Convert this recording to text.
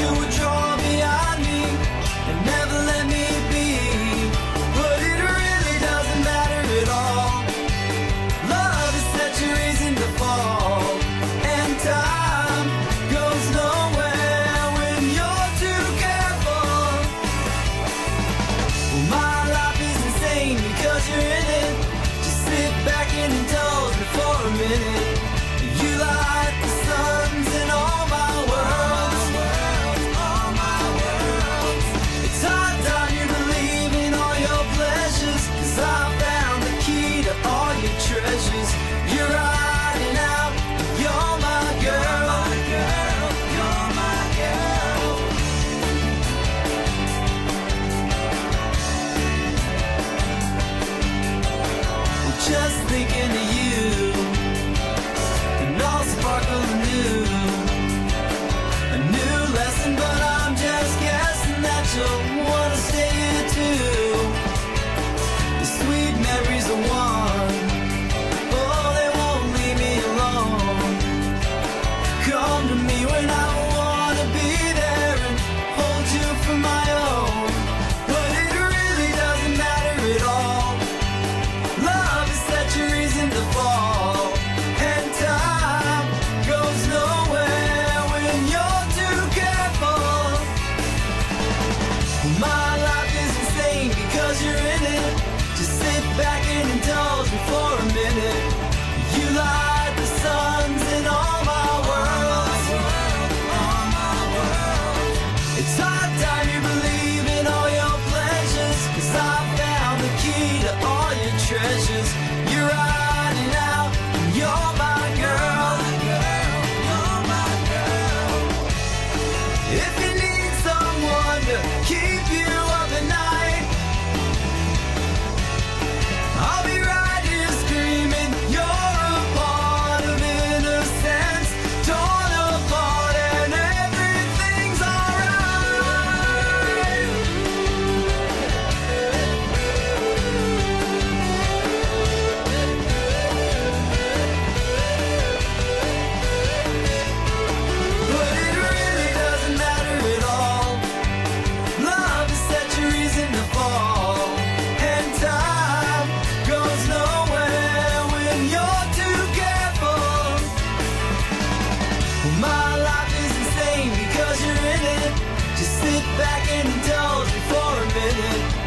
You would draw behind me and never let me be. But it really doesn't matter at all. Love is such a reason to fall, and time goes nowhere when you're too careful. Well, my life is insane because you're in it. Just sit back and indulge me for a minute. You light the suns in all my worlds, all my worlds. It's hard time you believe in all your pleasures, 'cause I found the key to all your treasures. You're riding out, you're my girl, you're my girl. Just thinking of you, and all sparkle anew. A new lesson, but I'm just guessing that you'll wanna stay here too. The sweet memories of one, oh, they won't leave me alone. Come to me when I wanna be there and hold you for my own. But it really doesn't matter at all. Love is such a reason to fall, and time goes nowhere when you're too careful. My life is insane because you're in it. Just sit back and indulge me for a minute. You light the suns in all my worlds, all my worlds. It's hard time you believe in all your pleasures, 'cause I found the key to all your treasures. You're riding out, and you're my girl, you're my girl. If you need someone to keep you up at night, I'll be right here screaming. You're a part of innocence, torn apart, and everything's alright. But it really doesn't matter at all. Love is such a reason to fall, and time goes nowhere when you're too careful. My life is insane because you're in it. Just sit back and indulge me for a minute.